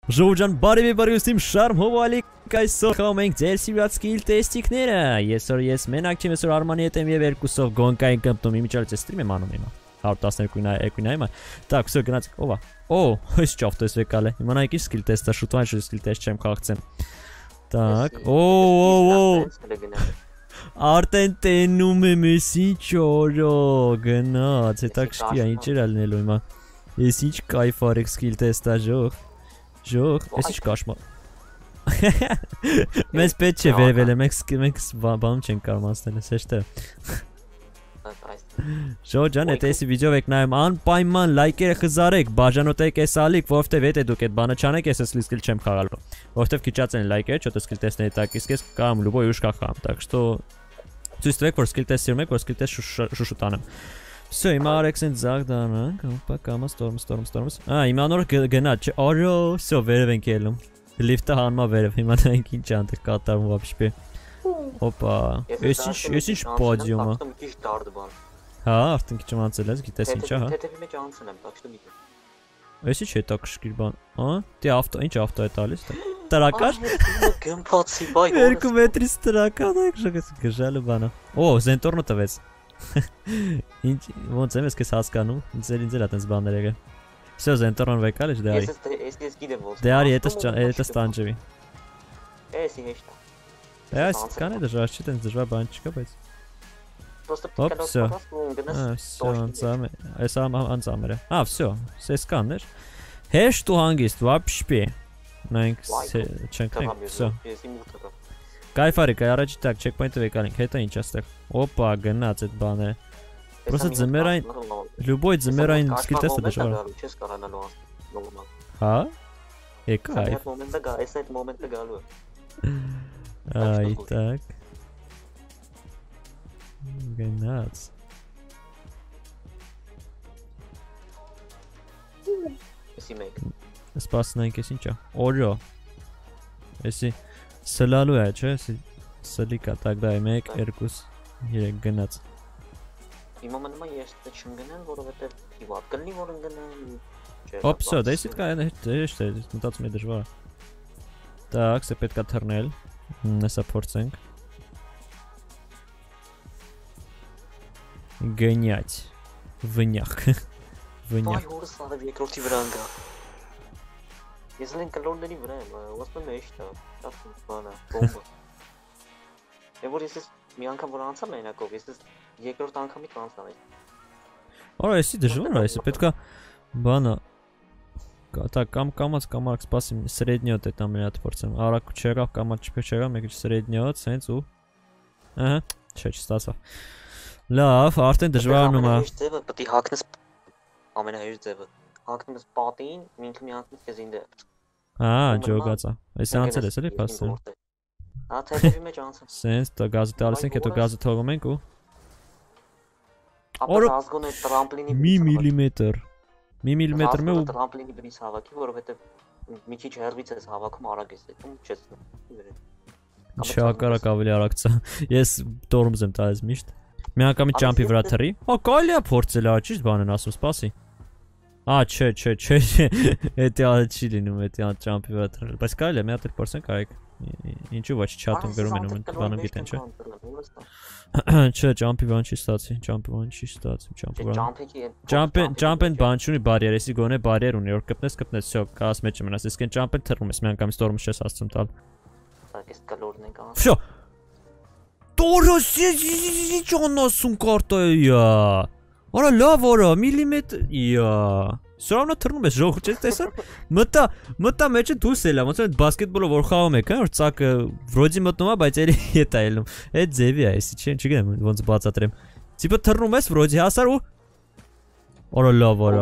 Ժողովուրդ բարի բարիստիմ շարմ հովալիկ այսօր խաղում ենք ձեր սիրված սկիլ տեստիկները։ Ես մենակ չեմ, այսօր Արմանի հետ եմ եւ երկուսով գոնկային կմտնում։ Իմիջիայլից ստրիմ եմ անում հիմա։ 112 նայում։ Так, всё, գնացինք։ Ո՞վ է։ Օ, այս ճավ տեսվեկալ է։ Հիմա նայեք սկիլ տեստը, շուտվան սկիլ տեստ չեմ քաղցեմ։ Так, օ։ Արտեն տենում եմ էսի ճորո, գնաց, հետաքրքիր է, ինչ էր ալնելու հիմա։ Ես ինչ կայֆ արեք սկիլ տեստա ժող։ Ժող, ես ինչ կաշմա։ Մեզ պետք չէ վերվել է, մենք բանում չենք կարող անցնել, ես հեշտ է։ Ժող ջան, եթե էսի վիդեով եք նայում, անպայման լայքերը խզարեք, բաժանոտեք էս ալիք, որովհետև եթե դուք այդ բանը չանեք, ես սկիլ չեմ խաղալու։ Որովհետև քիչած են լայքերը, չոտը սկիլ տեստների տակ, իսկ ես կամ լուբոյ ուշ կախամ, так что ցույց տվեք, որ սկիլ տեստ սիրում եք, որ սկիլ տեստ շուշուտ անեմ։ Всё, հիմա արեք սենց զակ դառնանք, հոպա կամա ստորմս։ Հիմա նոր գնաց, չէ, արո, всё, վերև ենք ելնում։ Լիֆտը հանմա վերև, հիմա նայենք ինչ անտեղ կատարում вообще։ Հոպա, ես ինչ պոդիում է։ Հա, արդեն քիչ անցել ես, գիտես ինչա, հա։ Թեթևի մեջ անցել եմ, так что մի։ Էս ինչ հետաքրքիր բան, հա։ Դե ավտո, ինչ ավտո է տալիս դա։ Տրակար։ Գմփացի բայ։ 2 մետրից տրակար է, գժալը բանա։ Օ, զենտորնը տվեց։ Ինչ ոնց եմ ես քեզ հասկանում, ինձ էլ այդպես բաներ եղել։ Всё, զենտորն վեկալ է դե արի։ Ես գիտեմ ոնց։ Դե արի, հետը ստանջվի։ Էսի հեշտ։ Այս կան է դժվար չի, տենց դժվար բան չկա, բայց։ Просто գնաս։ Այս անցամերը։ Всё, սես կաններ։ Հեշտ ու հանգիստ, вообще։ Մենք չենք, всё։ Կայֆարի, կայ առաջի տակ, չեքպոինտը վեկալինք, հետը ինչ աստեղ։ Օպա, գնաց այդ բանը։ Պրոստ ձմերային, լյուբոյ ձմերային սկիլ տեստը դժվար։ Հա? Կայֆ։ Այդ մոմենտը գալու է։ Այ, так։ Գնաց։ Էսի մեկ։ Սպասնենք ես ինչա։ Օրո։ Էսի սլալու է, չէ՞, սլիկա, так դա է 1, 2, 3 գնաց։ Հիմա մնում է ես դա չեմ գնան, որովհետև հիվատ կլինի, որ ընկնեմ։ Օպ, всё, դա իսիտ կա հեշտ է, մտածում եմ դժվար։ Так, սա պետք է թռնել։ Հեսա փորձենք։ Գնյաց։ Վնյախ։ Վնյախ։ Այ որս ալավ երկրորդի վրա ընկա։ Ես լեն կլորների վրա եմ, ոսպը մեշտ է, բանա, բոմբը։ Եվ որ ես մի անգամ որ անցա մենակով, ես երկրորդ անգամից անցնամ ես։ Արա, եսի դժվար է, եսի պետք է բանա, կամ կամաց արակ սպասիմ, սրեդնյոտ է տամ միատ փորձեմ, արակ չեղավ, կամաց չեղավ, մեկ սրեդնյոտ, սենց ու, ահա, չէ, չստացավ։ Լավ, արդեն դժվարանում է։ Ամենահեշտ ձևը պետք է հագնես ամենահեշտ ձևը։ Հագնում ես պատին, ինքը մի անգամ քեզ ինձ է։ Ջոգացա։ Այս անցել ես էլի փաստել։ Հա, թեթևի մեջ անցել։ Սենց դա գազը տալիս ենք, հետո գազը թողում ենք ու Ապա ազգոն է տրամպլինի միլիմետր։ Մի միլիմետր մը ու տրամպլինի բնից հավաքի, որովհետև մի քիչ հեռվից ես հավաքում արագ ես դեպքում չես։ Շակարակ ավելի արագ է։ Ես տորմզ եմ տալիս միշտ։ Մի անգամի ջամփի վրա թռի։ Կարելի է փորձել, ճիշտ բան են ասում, սպասի։ Չէ, էդի չի լինում, էդի ջամփի վրա թռել, բայց կարելի է մի հատ էլ փորձենք արեք։ Ինչու՞ ոչ չաթում գրում են ու բանում գիտեն, չէ։ Չէ, ջամփի բան չի ստացի, ջամփեն բան չունի բարիեր, էսի գոնե բարիեր ունի, որ կպնես, всё, կաս մեջ մնաս, իսկ այն ջամփեն թռնում ես, մի անգամ ստորմը չես հասցնում տալ։ Այս կլորն ենք անում։ Всё։ Տորոս, ինչ անասուն կարտա է։ Արա լավ արա, միլիմետր, Սա равно թռնում ես ժողովուրդ, չես տեսա։ Մտա մեջը դուրս էլա, ոնց որ բասկետբոլը որ խաղում եք, որ ծակը վրոդի մտնում է, բայց էլի հետ է ելնում։ Այդ ձևի է, էսի չգիտեմ ոնց բացատրեմ։ Տիպը թռնում ես վրոդի հասար ու Արա լավ արա։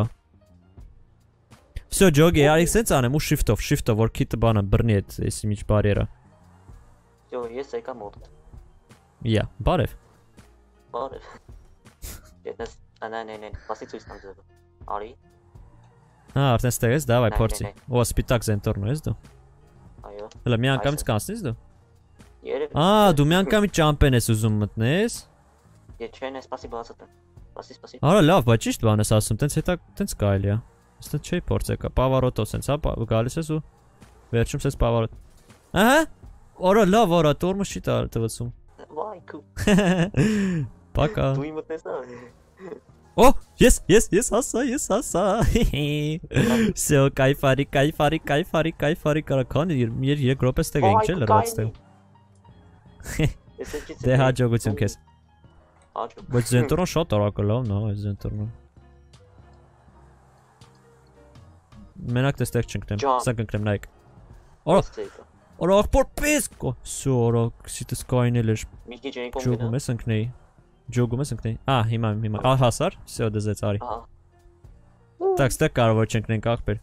Всё, ջոգի, արի սենց անեմ ու շիֆտով, որ քիթը բանը բռնի այդ էսի միջ բարիերը։ Յո, ես եկա մոտ։ Բարև։ Բարև։ Ես նայ, բասի ցույց տամ ձևը։ Արի։ Արդեն ստեղ ես, դավայ փորձի։ Ո, սպիտակ զենտորն ես դու։ Այո։ Հələ մի անգամից կանցնես դու։ Երևի։ Դու մի անգամից ճամփեն ես ուզում մտնես։ Ես չեն սպասի բացատեմ։ Սպասի։ Արա լավ, բայց ճիշտ բան ես ասում, տենց կարելի է։ Ստե չի փորձեկա, պավարոտո սենց, հա, գալիս ես ու Վերջում սես բավարար։ Ահա։ Օրա լավ, օրա տորմուս չի տվեցում։ Վայ քու։ Пока։ Դու իմ մտնես նա։ О, yes, հասա։ Всё, кайфարի, կարական իր 2 րոպե ստեղ ենք, չէ՞ լրացած ստեղ։ Դե հաջողություն քեզ։ Հաջող։ Բայց զենտորն շատ արագ է, լավն է, այս զենտորն։ Մենակ դստեղ չընկնեմ, սա կընկնեմ նայեք։ Օրա ախպոր պես կո։ Всё, օրա սիտս կայնել էր։ Մի քիչ այն կողմ Ջոգում ես ընկնեի։ Հիմա։ Հասար։ Всё, դզեց արի։ Так, ստեղ կարող որ չընկնենք ախպեր։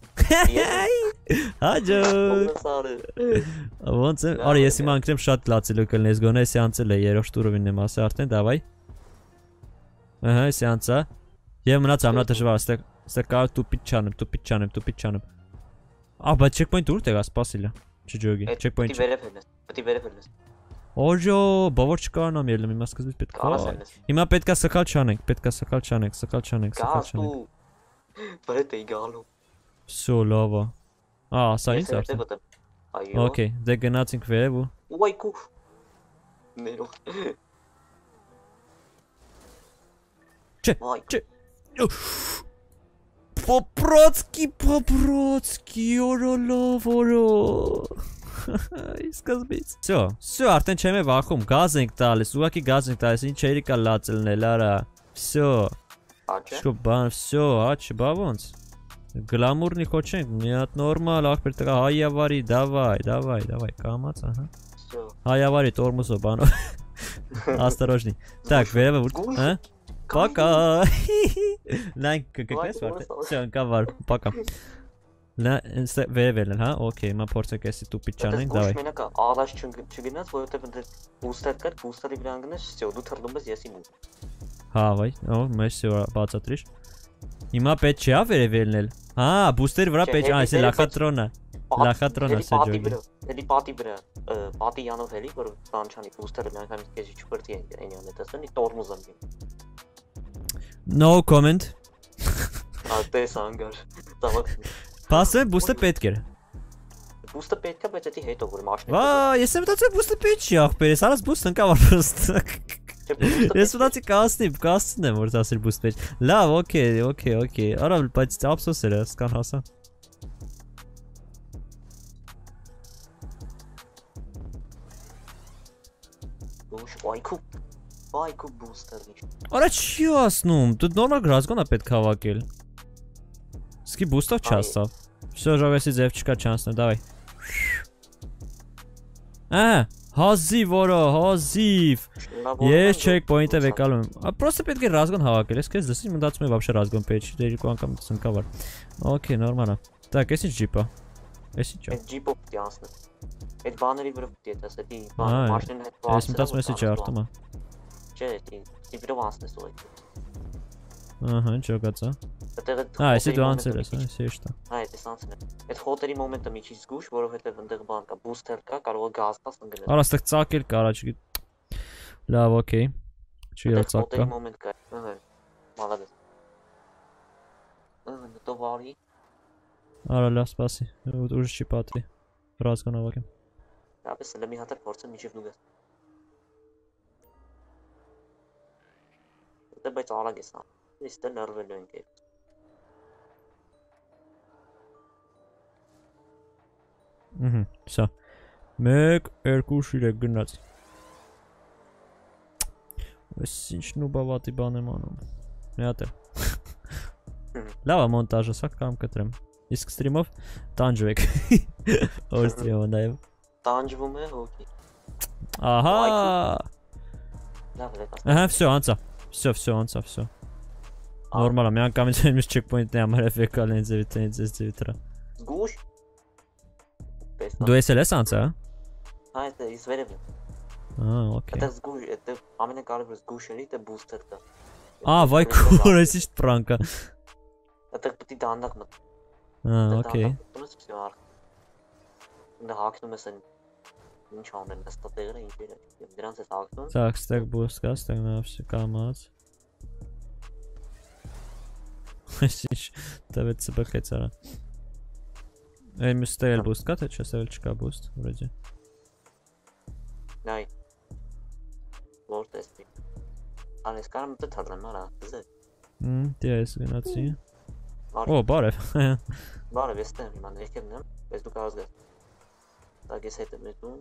Հաջող։ Ոնց է։ Արի ես հիմա ընկնեմ շատ լացելու կլնես, գոնե սեանսել է 3-րդ ուռովին եմ ասի արդեն, դավայ։ Ահա, սեանսա։ Եվ մնաց ամնա դժվար, ստեղ կարող տուպիտ չանեմ։ Բայց checkpoint ուր տեղա սպասիլա։ Չջոգի, checkpoint։ Պետք է վերև ելնես։ Օջո, բավոր չկարանամ ելնեմ, հիմա սկզբից պետք է։ Հիմա պետքա սխալ չանենք։ Գազ դու։ Վրետ էի գալու։ Всё, լավ է։ Սա ինձ արդեն։ Այո։ Okay, դե գնացինք վերև ու։ Ուայ քու։ Ներող։ Չէ։ Պոպրոցկի, օրո լավ, օրո։ Սկզբից։ Всё, արդեն չեմ է վախում, գազ ենք տալիս, ուղղակի գազ ենք տալիս, ինչ էրի կա լացելնել, արա։ Всё։ Աչե։ Շո բան, всё, աչի, բա ոնց։ Գլամուրնի խոչենք, մի հատ նորմալ, ախպեր տղա, հայավարի, դավայ, կամաց, ահա։ Всё։ Հայավարի տորմուսո բանո։ Осторожней. Так, վերևը ուր, հա։ Пока։ Լայն կգնես վարդը։ Всё, ընկավ, пока։ Նա վերևելն, հա, օքեյ, հիմա փորձենք էսի տուպիտ չանենք, դավայ։ Մենակ ալաշ չգնաց, որովհետև ընդ բուստեր կար, բուստերի վրա ընկնես, всё, դու թռնում ես եսի մոտ։ Հա, վայ, մեսի բացատրիշ։ Հիմա պետք չի վերևելնել։ Հա, բուստերի վրա պետք, այս լախատրոնը։ Լախատրոնը սա ջոգի։ Էլի պատի վրա, պատի յանով էլի, որ բանչանի բուստերը միանգամից քեզի չփրտի այնի անե տեսնի, տորմուզ անգին։ No comment։ Տես անգար։ Ծավալ։ Պասեմ բուստը պետք էր։ Բուստը պետք է, բայց էդի հետո որ մաշնի։ Վայ, ես եմ մտածել բուստը պետք չի ախպեր, ես արած բուստ ընկավ ապրոստ։ Ես մտածի կասնեմ, որ դասել բուստ պետք։ Լավ, օքեյ, արա, բայց ափսոս էր, սկան հասա։ Այքու բուստերի։ Արա չի ասնում, դու նորմալ գրազգոնա պետք հավաքել։ Սկի բուստով չաստավ։ Всё, ժողովեսի ձև չկա չանցնեմ, դավայ։ Հազիվ որա, հազիվ։ Ես checkpoint-ը վեկալում եմ։ Պրոստը պետք է ռազգոն հավաքել, ես քեզ դասի մտածում եմ вообще ռազգոն պետք չի, դե երկու անգամ ծնկավ էր։ Okay, նորմալ է։ Так, էս ինչ ջիպ է։ Էս ինչ է։ Այդ ջիպով պիտի անցնես։ Այդ բաների վրա պիտի դες, էդի բան մաշինն հետ։ Ես մտածում եմ էսի ջարտում է։ Չէ, էդի վրա անցնես ու այդ։ Ահա, ինչ ողած է։ Էսի դու անցել ես, էսի էշտա։ Այդ էս անցնել։ Այդ խոտերի մոմենտը մի քիչ զգուշ, որովհետև այնտեղ բան կա, բուստեր կա, կարող է գազ տաս ընկնել։ Արա, ստեղ ծակել կա, առաջ։ Լավ, օքեյ։ Չի որ ծակ կա։ Խոտերի մոմենտ կա։ Ահա։ Մալադես։ Դու վարի։ Արա, լավ, սպասի։ Ուժ չի պատվի։ Ռազգոն հավաքեմ։ Դապես էլ մի հատ փորձեմ միջև դու գաս։ Դե բայց արագ էս։ Ես դեռ նարվելու ենք։ Սա 1 2 3 գնաց։ Ես ինչ նուբավատի բան եմ անում։ Մի հատ է։ Լավ է մոնտաժը, սա կամ կտրեմ։ Իսկ ստրիմով տանջվեք։ Որ ստրիմով նայեմ։ Տանջվում է, օքեյ։ Ահա։ Լավ է։ Ահա, всё, անցա։ Всё, անցա, всё։ Նորմալ է, մի անգամից այնպես checkpoint-ն է համար էֆեկալ են ձևի տրա։ Զգուշ։ Դու ես ես անցա, հա։ Հա, ես վերև եմ։ օքեյ։ Դա զգուշ, դա ամենակարևորը զգուշը դա բուստեր կա։ Վայ քուր, էս ինչ պրանկ է։ Դա պետք է դանդաղ մտ։ օքեյ։ Դա հակնում ես ինչ անեն, ստատեղը ինչ է։ Դրանց է հակնում։ Так, ստեղ բուստ կա, ստեղ նա всё կամած։ Ինչ տվեց սբխեց արա։ Մյուս էլ boost կա, թե չէ, սա էլ չկա boost, վրեջի։ Նայ։ Որ տեսնի։ Անես կարամ դե թալեմ արա, դե։ Դե էս գնացի։ Օ, բարև։ Բարև, էստեմ իման եկելն եմ, ես դու կարաս գաս։ Так ես հետ եմ ետում։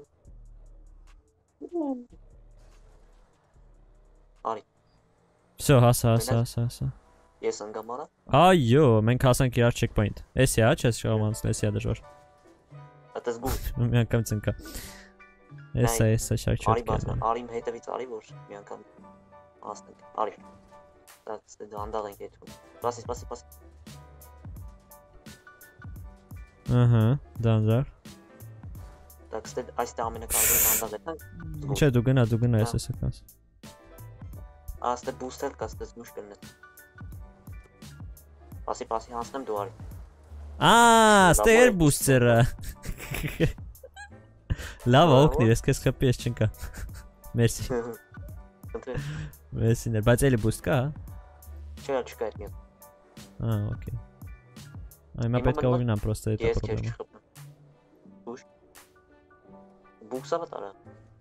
Արի։ Всё, հասա։ Ես անգամ արա։ Այո, մենք հասանք իրար checkpoint։ Էսի է, չես շահում անցնել, էսի է դժվար։ Ատես գուշ։ Մի անգամ ծնկա։ Էսա շարք Արի չոք։ բացման, արիմ հետևից արի, որ մի անգամ հասնենք, արի։ Так, ստե դանդաղ ենք եթում։ Պասի։ Ահա, դանդաղ։ Так, ստե այստեղ ամենակարևորը դանդաղ եթանք։ Չէ, դու գնա, ես կաս։ Աստե բուստել կա, ստե զգուշ կլնես։ Պասի հանցնեմ դու արի։ Ստեր բուստերը։ Լավ օգնի, ես քեզ խփի ես չնկա։ Մերսի։ Մերսիներ, բայց էլի բուստ կա, Չէ, չկա այդ միան։ օքեյ։ Այմա պետք է ուղինամ պրոստը էտա Ես քեզ պրոբլեմը։ չխփնեմ։ Բուշ։ Բուքսավը տարա։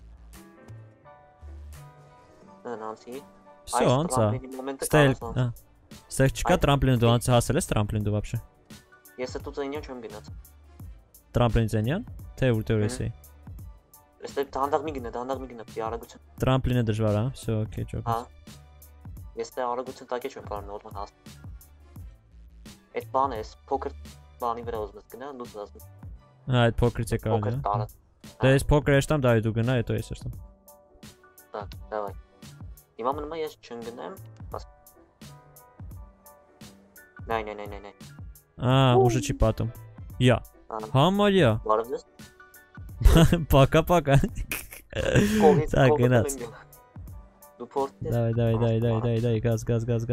Նանցի։ Всё, անցա։ Ստեղ չկա տրամպլին դու անցա հասել ես տրամպլին դու вообще։ Ես դու ծենյան չեմ գնաց։ Տրամպլին ծենյան, թե որտեղ ես։ Այստեղ դանդաղ մի գնա, դի արագություն։ Տրամպլինը դժվար է, всё, օքեյ, ճոք։ Հա։ Ես դե արագություն տակե չեմ կարող նորմալ հասնել։ Այդ բանը էս փոքր բանի վրա ուզում ես գնա, դու զգաս։ Այդ փոքրից է կարող։ Փոքր տարած։ Դե ես փոքր էստամ, դա դու գնա, հետո ես էստամ։ Так, давай։ Հիմա մնում է ես չընկնեմ, Նայ։ Ուժը չի պատում։ Յա։ Համարյա։ Բարև ես։ Пока-пока։ Так, գնաց։ Դու փորձ։ Давай, газ։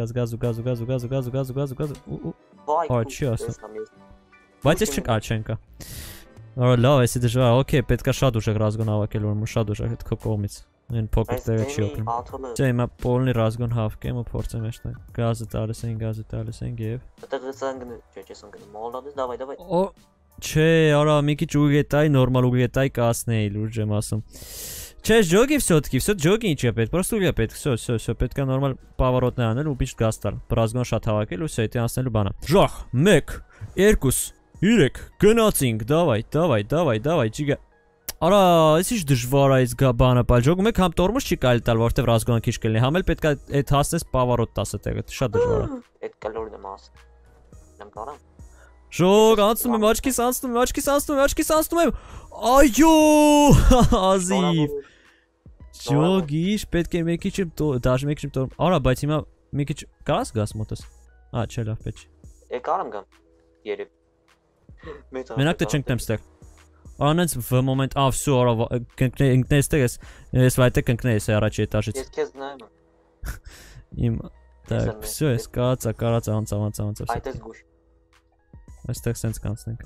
Այ չի ասում։ Բայց ես չկա։ Լավ, էսի դժվար, օքեյ, պետք է շատ ուժեղ ռազգոն հավաքել, որ շատ ուժեղ հետ քո կողմից։ Այն փոքր տեղը չի օգնում։ Չէ, հիմա պոլնի ռազգոն հավքեմ ու փորձեմ էստեղ։ Գազը տալիս են եւ։ Այդտեղ զանգն չես անգնում։ Մոլադես, давай։ Օ, չէ, արա մի քիչ ուղիգետայ, նորմալ ուղիգետայ կասնել, ուժ եմ ասում։ Չէ, ժոգի всё-таки, ժոգի ինչի է պետք, просто ուղիգա պետք, всё, պետք է նորմալ պավարոտներ անել ու պիչ գազ տալ։ Ռազգոն շատ հավաքել ու всё, դա անցնելու բանը։ Ժախ, 1 2 3 գնացինք, давай, ջիգա։ Արա, էս ինչ դժվար է այս բանը, բայց ժոգում եք համ տորմուզ չի կարելի տալ, որտեվ ռազգոնը քիչ կլինի, համ էլ պետք է այդ հասնես պավարոտ 10 տեղը, շատ դժվար է։ Այդ կալորին եմ ասում։ Նեմ կարամ։ Ժոգ, անցնում եմ, աչքիս անցնում եմ։ Այո, ազիվ։ Ժոգ, պետք է մի քիչ դաժ մի քիչ տորմ։ Արա, բայց հիմա մի քիչ գազ մոտս։ Չէ, լավ պետք է։ Կարամ գամ։ Երեք։ Մենակ դե չընկնեմ ստեղ։ Անենց в момент, всё, արա, ընկնես տեղ ես վայտե կընկնես առաջի էտաժից։ Ես քեզ նայում եմ։ Իմ, так, всё, ես կարած անցա։ Այդպես գուշ։ Այստեղ սենց կանցնենք։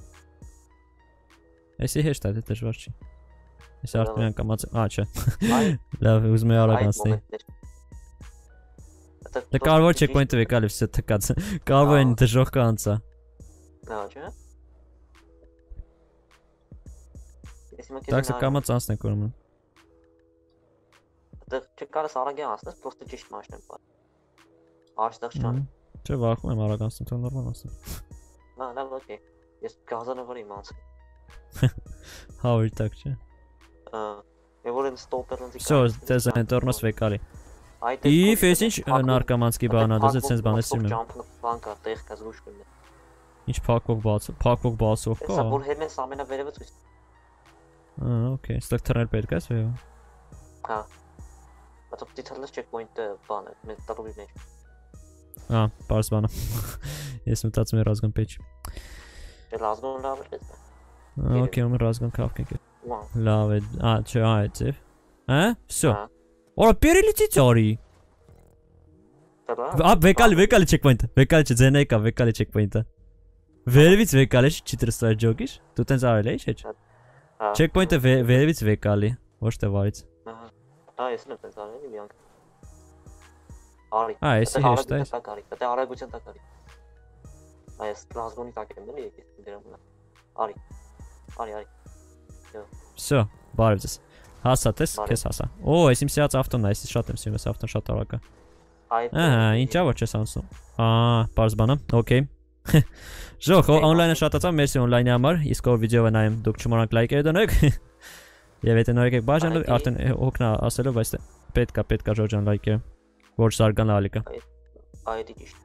Էսի հեշտ է, դե դժվար չի։ Ես արդեն անգամ չէ։ Լավ, ուզում եմ արագ անցնել։ Դե կարևոր checkpoint-ը եկալ է, всё թքած։ Կարևոր է դժոխ կանցա։ Հա, չէ՞։ Так, կամաց անցնենք ուրեմն։ Դեռ չկարես արագ անցնես, просто ճիշտ մաշնեմ բա։ Այստեղ չան։ Չէ, վախում եմ արագ անցնեմ, թող նորմալ անցնեմ։ Լավ, օքեյ։ Ես գազանը վրի անցնեմ։ Հավիր так, չէ։ Եվորեն ստոպերնցի։ Всё, դες ընտրնոս վեկալի։ Իվ ես ինչ նարկամանցկի բանա, դες սենց բաներ սիրում եմ։ Բանկա, տեղ կա զգուշ կլինի։ Ինչ փակող բացով կա։ Սա որ հերնես ամենավերևը ցույց։ Okay, ստեղ թռնել պետք է, սա։ Հա։ Բայց դի թռնես checkpoint-ը բանը, մեր տակովի մեջ։ Պարզ բանը։ Ես մտածում եմ ռազգոն պեջ։ Դե ռազգոն լավ է։ Okay, ում ռազգոն կապկենք։ Լավ է, չէ, այդ է։ Всё։ Օրա перелететь արի։ Վեկալի checkpoint-ը։ Վերևից վեկալի չի տրստար ջոգիշ։ Դու տենց արել ես, չէ՞։ Checkpoint-ը վերևից վեկալի, ոչ թե վարից։ Ես նենց արել եմ մի անգամ։ Արի։ Էսի հեշտ է։ Դա արագության տակ արի։ Այս ռազգոնի տակ եմ էլի եկես դրամն։ Արի։ Всё, բարև ձեզ։ Հասա տես, քեզ հասա։ Օ, ես իմ սիրած ավտոն է, ես շատ եմ սիրում այս ավտոն, շատ արագ է։ Ահա, ինչա որ չես անցնում։ Պարզ բան է, օքեյ։ Ժող, օնլայնը շատացա, մերսի օնլայնի համար, իսկ ով վիդեովը նայում, դուք չմոռանաք լայքերը դնեք։ Եվ եթե նոր եկեք բաժանը, արդեն հոգնա ասելով, բայց պետք է Ժորջան լայքերը, որ զարգանա ալիքը։ Այդ ճիշտ։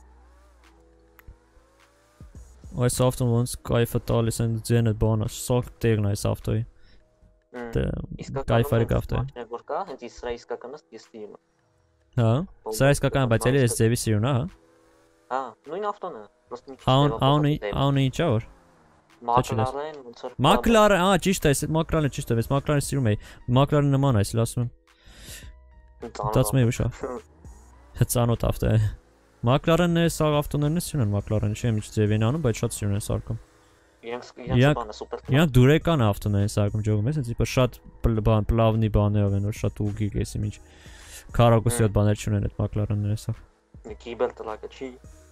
Այս ավտոն ոնց կայֆը տալիս են ձենը բանը, սոկ տեղն է այս ավտոյի։ Կայֆարի ավտո է։ Որ կա, հենց սրա իսկականս ես սիրում եմ։ Հա, սա իսկական, բայց էլի ես ձևի սիրուն, հա։ Հա, նույն ավտոն է, պրոստը մի քիչ Աունը ինչա որ։ Մակլարեն ոնց որ Մակլարեն, ճիշտ է, այս Մակլարենը ճիշտ է, ես Մակլարենը սիրում եի։ Մակլարենը նման է, ասում եմ։ Դասում եմ ուշա։ Ծանոթ ավտո է։ Մակլարենն է, սա ավտոներն է սիրուն են Մակլարենը, չեմ ինչ ձև են անում, բայց շատ սիրուն են սարքում։ Իրանք բանը սուպեր։ Իրանք դուրեկան ավտոներ են սարքում ջոգում, ես ինձ շատ պլավնի բաներով են, որ շատ ուղիղ էսի ինչ քարակուսի հատ բաներ չունեն այդ Մակլարենները սա։ Կիբել տրակը չի։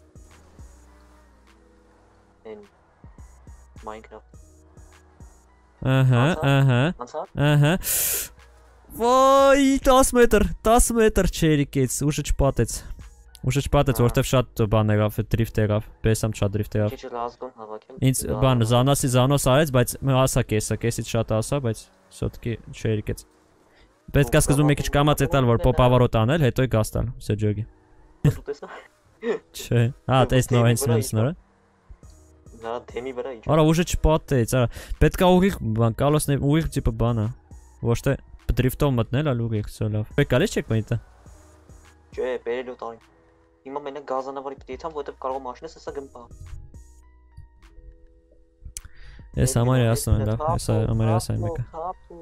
Են Minecraft։ Ահա։ Ոյ, 10 մետր չերիկեց, ուժը չպատեց։ Ուժը չպատեց, որտեվ շատ բան եղավ, դրիֆտ եղավ, բեսամ շատ դրիֆտ եղավ։ Քիչ լազգոն հավաքեմ։ Ինձ բան Զանոս արեց, բայց ասա կեսից շատ ասա, բայց շոտկի չերիկեց։ Պետք է սկզբում մի քիչ կամած էտալ, որ պոպավարոտ անել, հետո է գաս տալ, սեջոգի։ Դու տեսա։ Չէ։ Տես նոր հենց նորը։ Նա թեմի վրա ինչ։ Արա ուժը չպատեց, արա։ Պետք է ուղիղ բան, կալոսն ուղիղ տիպը բանը։ Ոչ թե դրիֆտով մտնել, այլ ուղիղ, սա լավ։ Պետք է լես չեք միտը։ Չէ, բերելու տարին։ Հիմա մենակ գազանավարի պետք է իթամ, որովհետև կարող եմ մաշինս հեսա գմպա։ Ես համարի ասում եմ, լավ, ես համարի ասում եմ մեկը։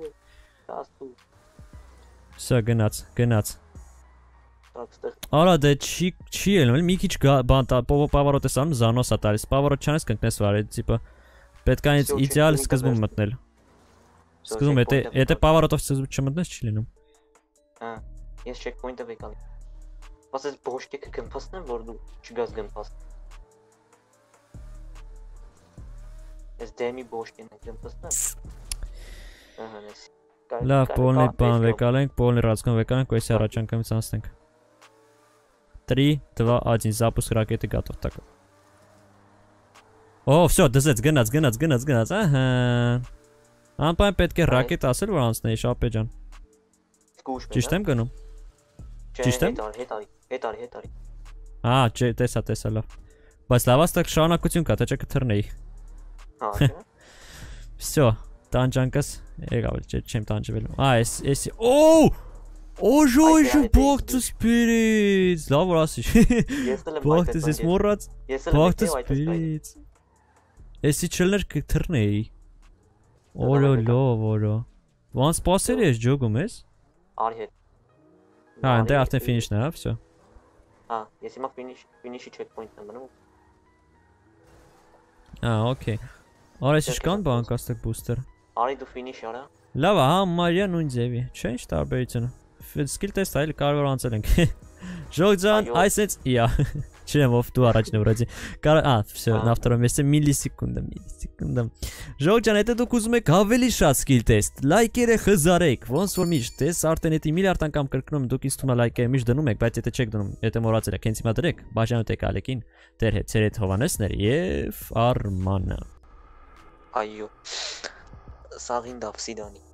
Սա գնաց։ Արա դե չի ելնում, մի քիչ բան պավարոտ ես անում, Զանոս է տալիս, պավարոտ չանես կընկնես վարի, տիպը պետք է ինձ իդեալ սկզբում մտնել։ Սկզբում, եթե պավարոտով չմտնես չի լինում։ Հա, ես checkpoint-ը վեկալ։ Բայց ես բոշկեքը գմփասնեմ, որ դու չգաս գմփաս։ Ես դեմի բոշկեն գմփասնեմ։ Ահա, ես։ Լավ, պոլնի բան վեկալենք, պոլնի ռացկոն վեկալենք, ու եսի առաջանկամից անցնենք։ 3, 2, 1, запуск ракеты готов, так. О, всё, դզեց, գնաց, ահա։ Անպայն պետք է ռակետ ասել, որ անցնեի, շապե ջան։ Ճիշտ եմ գնում։ Ճիշտ եմ։ Հետարի։ Չէ, տեսա լավ։ Բայց լավ աստակ շարունակություն կա, թե չէ կթռնեի։ Հա, չէ։ Всё, տանջանքս եկավ, չեմ տանջվել։ Էս Օժոյ, բող դու սպիրից, լավ որ ասի։ Բող դու ես մոռաց։ Բող դու սպիրից։ Էսի չլներ կթռնեի։ Օրո։ Ոնց սպասել ես ջոգում ես։ Արի հետ։ Հա, այնտեղ արդեն ֆինիշն է, հա, всё։ Հա, ես հիմա ֆինիշի checkpoint-ն եմ մնում։ Okay։ Արա ես կան բան կաստեք booster։ Արի դու ֆինիշ արա։ Լավ, հա, Մարիա նույն ձևի։ Չէ, ինչ տարբերություն։ Skill test այլ կարող անցել ենք։ Ժողջան, այսպես, չեմ ով դու առաջ նվրացի։ Всё, на втором месте миллисекунда։ Ժողջան, եթե դուք ուզում եք ավելի շատ skill test, լայքերը խզարեք, ոնց որ միշտ, ես արդեն էդի միլիարդ անգամ կրկնում, դուք ինձ թվում է լայքերը միշտ դնում եք, բայց եթե չեք դնում, եթե մոռացել եք, հենց հիմա դրեք, բաժանოთ եք Ալեկին, դեր հետ Ցերետ Հովանեսներ եւ Արմանը։ Այո։ Սաղին դավսիդանի։